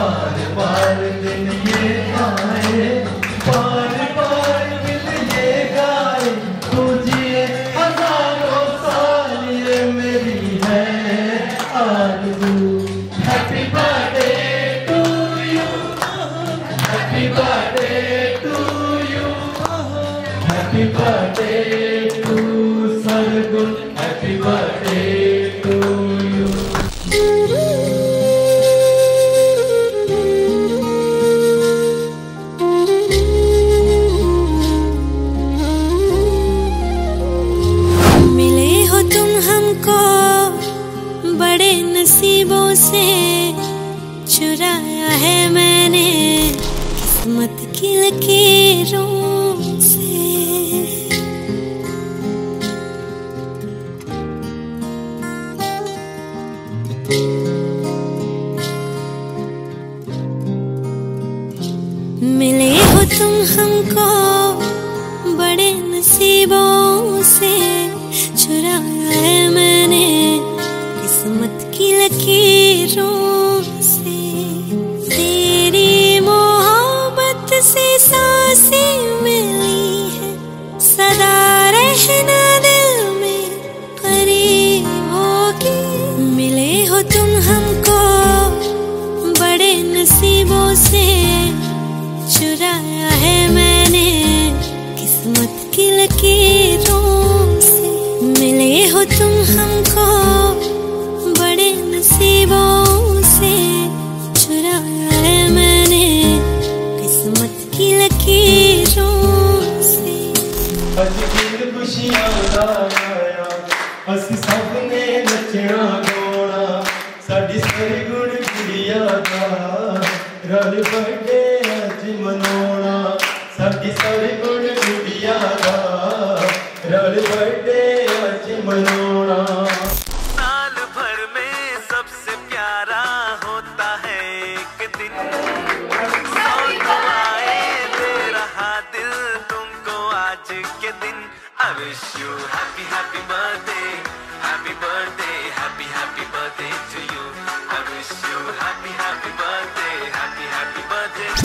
बार बार दिन ये आए, बार बार दिल ये गाए, तू जिए हजारों साल ये मेरी है आरज़ू। Happy birthday to you, happy birthday to you, happy birthday to Sargun, happy birthday to you. मिले हो तुम हमको बड़े नसीबों से, चुराया है मैंने किस्मत की लकीरों से। मिले हो तुम हमको बड़े नसीबों से, चुराया है मैंने किस्मत की लकीरों से। तेरी मोहब्बत से सांसें मिली है, सदा रहना दिल में करीब होगी। मिले हो तुम हमको बड़े नसीबों से, चुराया है मैंने किस्मत की लकीरों से। मिले हो तुम हमको बड़े नसीबों से, चुराया है मैंने किस्मत की लकीरों से। अज दिन खुशियां दा आया, असी सब ने नचना गाना, साडी सरगुण गुड़िया दा रल बर्थडे अज मनाउणा। साडी सरगुण गुड़िया दा रल बर्थडे अज मनाउणा। साल भर में सबसे प्यारा होता है एक दिन, सौ दुआएं दे रहा दिल तुमको आज के दिन। I wish you happy happy birthday, happy birthday, happy happy birthday to you. I wish you happy happy birthday, happy happy birthday.